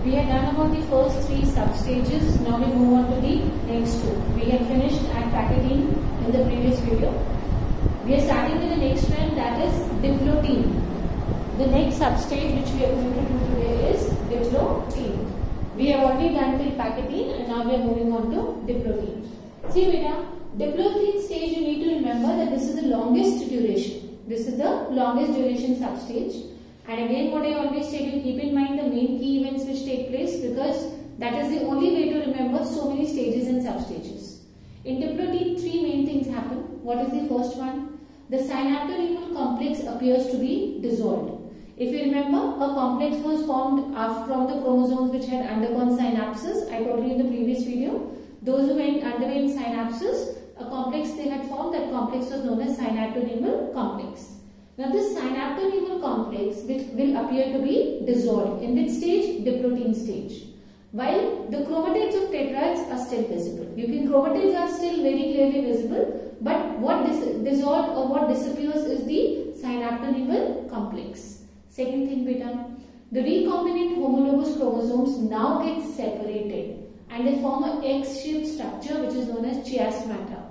We have done about the first three substages. Now we move on to the next two. We had finished at packaging in the previous video. We are starting with the next one, that is diplotin. The next substage which we are going to do today is diplotin. We have already done till packaging and now we are moving on to diplotin. See beta, diplotin stage you need to remember that this is the longest duration. This is the longest duration substage. And again what I always tell you, keep in mind the main key events which take place, because that is the only way to remember so many stages and substages. In diplotin, three main things happen. What is the first one? The synaptonemal complex appears to be dissolved. If you remember, a complex was formed from the chromosomes which had undergone synapses. I told you in the previous video. Those who underwent synapses, a complex they had formed, that complex was known as synaptonemal complex. Now this synaptonemal complex which will appear to be dissolved. In which stage? Diplotin stage. While the chromatids of tetrads are still visible. Chromatids are still very clearly visible, but what dissolved or what disappears is the synaptonemal complex. Second thing beta, the recombinant homologous chromosomes now get separated and they form a X-shaped structure which is known as chiasmata.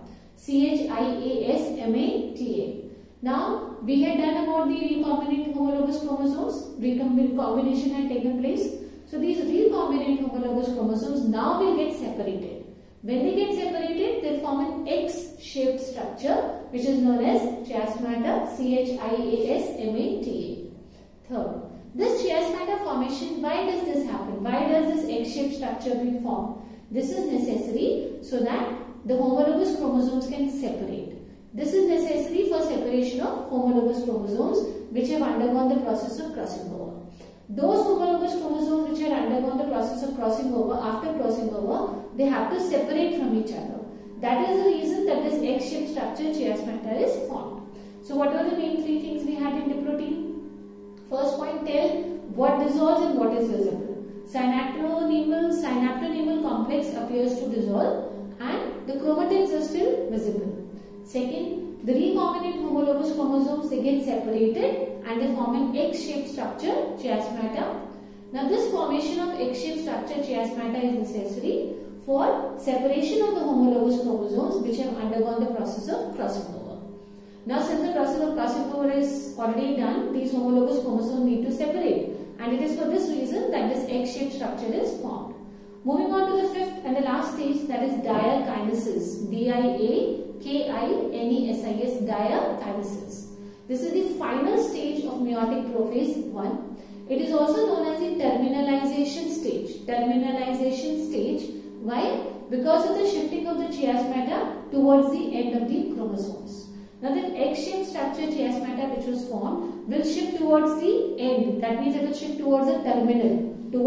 C-H-I-A-S-M-A-T-A. Now, we had done about the recombinant homologous chromosomes. Recombination had taken place. So, these recombinant homologous chromosomes now will get separated. When they get separated, they form an X-shaped structure which is known as chiasmata. C-H-I-A-S-M-A-T-A. Third, this chiasmata formation, why does this happen? Why does this X-shaped structure be formed? This is necessary so that the homologous chromosomes can separate. This is necessary for separation of homologous chromosomes which have undergone the process of crossing over. Those homologous chromosomes which have undergone the process of crossing over, after crossing over, they have to separate from each other. That is the reason that this X-shaped structure chiasmata is formed. So what are the main three things we had in diplotin? First point, tell what dissolves and what is visible. Synaptonemal complex appears to dissolve and the chromatids are still visible. Second, the recombinant homologous chromosomes, they get separated and they form an X-shaped structure, chiasmata. Now this formation of X-shaped structure, chiasmata, is necessary for separation of the homologous chromosomes which have undergone the process of crossing over. Now since the process of crossing over is already done, these homologous chromosomes need to separate, and it is for this reason that this X-shaped structure is formed. Moving on to the fifth and the last stage, that is diakinesis. D-I-A-K-I-N-E-S-I-S, diakinesis. This is the final stage of meiotic prophase 1. It is also known as the terminalization stage. Terminalization stage. Why? Because of the shifting of the chiasmata towards the end of the chromosomes. Now the X-shaped structure chiasmata which was formed will shift towards the end. That means it will shift towards the terminal.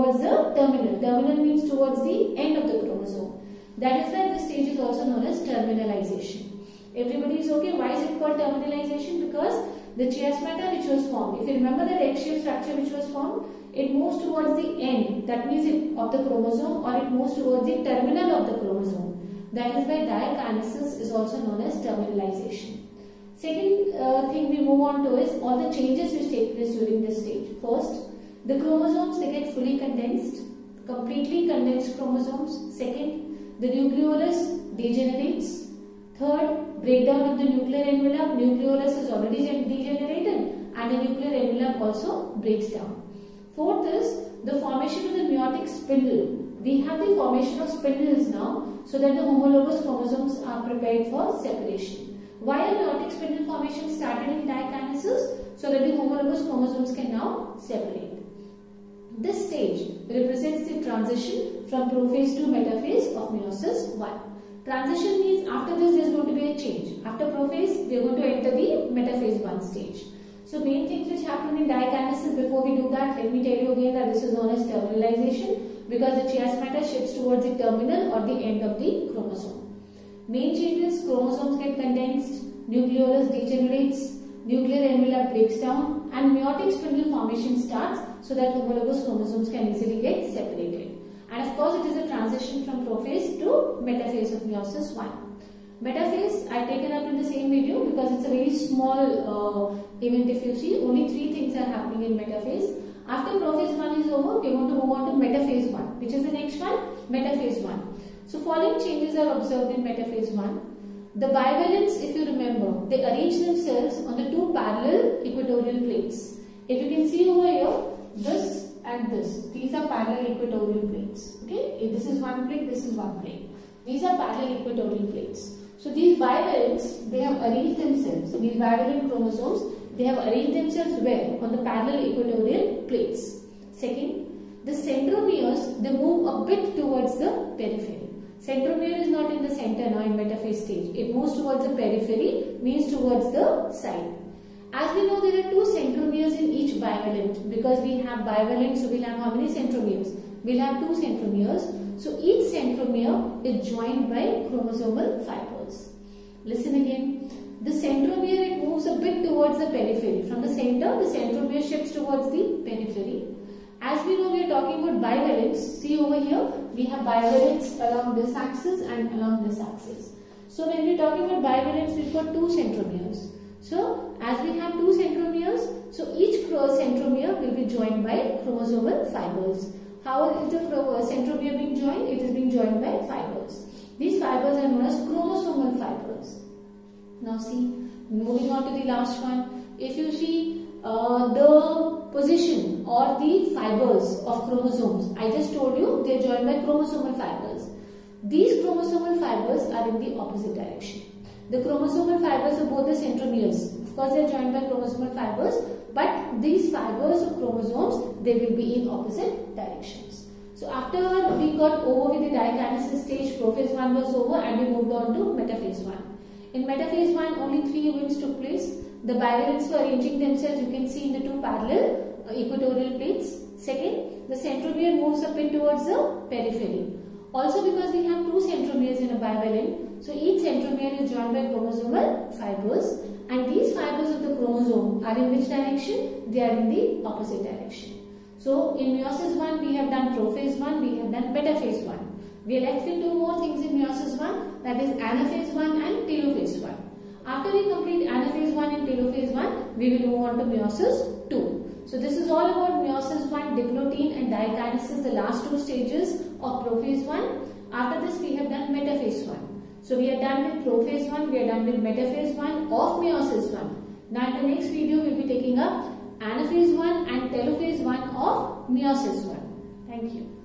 Terminal means towards the end of the chromosome. That is why this stage is also known as terminalization. Everybody is okay? Why is it called terminalization? Because the chiasmata which was formed, if you remember that X-shaped structure which was formed, it moves towards the end. That means of the chromosome, or it moves towards the terminal of the chromosome. That is why diakinesis is also known as terminalization. Second thing we move on to is all the changes which take place during this stage. First, the chromosomes, they get fully condensed, completely condensed chromosomes. Second, the nucleolus degenerates. Third, breakdown of the nuclear envelope. Nucleolus is already degenerated and the nuclear envelope also breaks down. Fourth is the formation of the meiotic spindle. We have the formation of spindles now so that the homologous chromosomes are prepared for separation. Why a meiotic spindle formation started in diakinesis? So that the homologous chromosomes can now separate. This stage represents the transition from prophase to metaphase of meiosis 1. Transition means after this there is going to be a change. After prophase, we are going to enter the metaphase 1 stage. So main things which happen in diakinesis, before we do that, let me tell you again that this is known as terminalization, because the chiasmata shifts towards the terminal or the end of the chromosome. Main changes: chromosomes get condensed, nucleolus degenerates, nuclear envelope breaks down, and meiotic spindle formation starts so that homologous chromosomes can easily get separated. And of course, it is a transition from prophase to metaphase of meiosis 1. Metaphase I have taken up in the same video because it's a very small event. If you see, only 3 things are happening in metaphase. After prophase 1 is over, we are going to move on to metaphase one? Metaphase 1. So following changes are observed in metaphase 1. The bivalents, if you remember, they arrange themselves on the two parallel equatorial plates. If you can see over here, this and this, these are parallel equatorial plates. Okay, this is one plate, this is one plate. These are parallel equatorial plates. So these bivalents, they have arranged themselves. So these bivalent chromosomes, they have arranged themselves where? On the parallel equatorial plates. Second, the centromeres, they move a bit towards the periphery. Centromere is not in the center now in metaphase stage. It moves towards the periphery, means towards the side. As we know, there are two centromeres in each bivalent, because we have bivalent, so we'll have how many centromeres? We'll have two centromeres. So each centromere is joined by chromosomal fibers. Listen again. The centromere, it moves a bit towards the periphery. From the center, the centromere shifts towards the periphery. As we know, we are talking about bivalents. See over here, we have bivalents along this axis and along this axis. So when we are talking about bivalents, we've got two centromeres. So as we have two centromeres, so each centromere will be joined by chromosomal fibers. How is the centromere being joined? It is being joined by fibers. These fibers are known as chromosomal fibers. Now see, moving on to the last one. If you see the position or the fibers of chromosomes, I just told you they are joined by chromosomal fibers. These chromosomal fibers are in the opposite direction. The chromosomal fibers of both the centromeres, of course they are joined by chromosomal fibers, but these fibers of chromosomes, they will be in opposite directions. So after we got over with the dikinesis stage, prophase 1 was over and we moved on to metaphase 1. In metaphase 1, only 3 events took place. The bivalents were arranging themselves, you can see in the two parallel equatorial plates. Second, the centromere moves a bit towards the periphery. Also because we have two centromeres in a bivalent, so each centromere is joined by chromosomal fibers, and these fibers of the chromosome are in which direction? They are in the opposite direction. So in meiosis 1 we have done prophase 1, we have done metaphase 1. We are left with two more things in meiosis 1, that is anaphase 1 and telophase 1. After we complete anaphase 1 and telophase 1, we will move on to meiosis 2. So this is all about meiosis 1, diplotin and dikinesis, the last two stages of prophase 1. After this we have done metaphase 1. So we are done with prophase 1, we are done with metaphase 1 of meiosis 1. Now in the next video we will be taking up anaphase 1 and telophase 1 of meiosis 1. Thank you.